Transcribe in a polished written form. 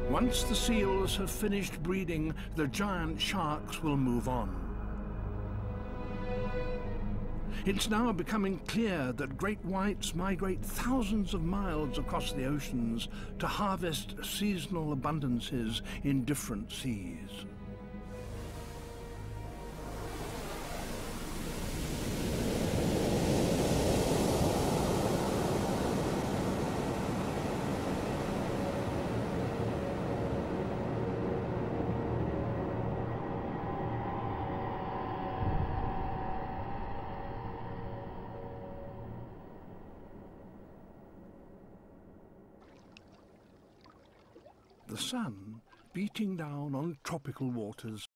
Once the seals have finished breeding, the giant sharks will move on. It's now becoming clear that great whites migrate thousands of miles across the oceans to harvest seasonal abundances in different seas. The sun, beating down on tropical waters,